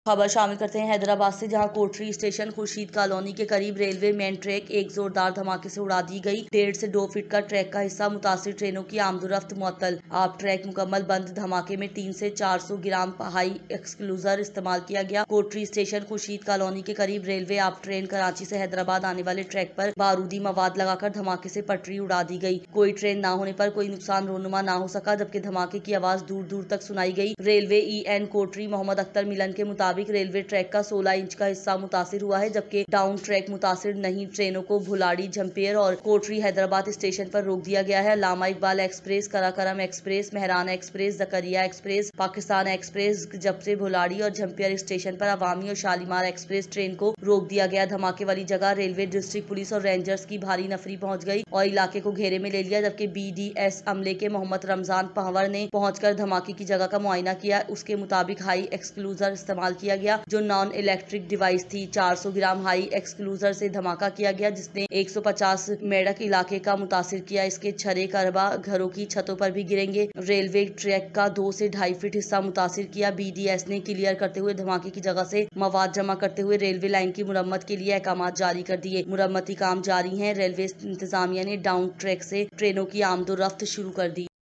खबर शामिल करते हैं हैदराबाद से, जहां कोटरी स्टेशन खुर्शीद कॉलोनी के करीब रेलवे मेन ट्रैक एक जोरदार धमाके से उड़ा दी गई। 1.5 से 2 फीट का ट्रैक का हिस्सा मुतासिर ट्रेनों की आमदोरफ्त मुअत्तल। आप ट्रैक मुकम्मल बंद। धमाके में 300 से 400 ग्राम हाई एक्सक्लूजर इस्तेमाल किया गया। कोटरी स्टेशन खुर्शीद कॉलोनी के करीब रेलवे आप ट्रेन कराची से हैदराबाद आने वाले ट्रैक पर बारूदी मवाद लगाकर धमाके से पटरी उड़ा दी गई। कोई ट्रेन न होने पर कोई नुकसान रोनुमा न हो सका, जबकि धमाके की आवाज दूर दूर तक सुनाई गई। रेलवे EN कोटरी मोहम्मद अख्तर मिलन के मुताबिक रेलवे ट्रैक का 16 इंच का हिस्सा मुतासिर हुआ है, जबकि डाउन ट्रैक मुतासिर नहीं। ट्रेनों को भुलाड़ी, झंपेर और कोटरी हैदराबाद स्टेशन पर रोक दिया गया है। Allama Iqbal express, Karakoram express, Mehran express, Zakaria express, Pakistan express, जब से भुलाड़ी और झंपेर स्टेशन पर अवामी और शालीमार एक्सप्रेस ट्रेन को रोक दिया गया। धमाके वाली जगह रेलवे डिस्ट्रिक्ट पुलिस और रेंजर्स की भारी नफरी पहुंच गई और इलाके को घेरे में ले लिया, जबकि BDS अमले के मोहम्मद रमजान पहवर ने पहुंचकर धमाके की जगह का मुआयना किया। उसके मुताबिक हाई एक्सक्लूजर इस्तेमाल किया गया, जो नॉन इलेक्ट्रिक डिवाइस थी। 400 ग्राम हाई एक्सक्लूजर से धमाका किया गया, जिसने 150 मेडक इलाके का मुतासिर किया। इसके छरे करबा घरों की छतों पर भी गिरेंगे। रेलवे ट्रैक का 2 से 2.5 फीट हिस्सा मुतासिर किया। BDS ने क्लियर करते हुए धमाके की जगह से मवाद जमा करते हुए रेलवे लाइन की मुरम्मत के लिए अहकाम जारी कर दिए। मुरम्मती काम जारी है। रेलवे इंतजामिया ने डाउन ट्रैक से ट्रेनों की आमदोरफ्त शुरू कर दी।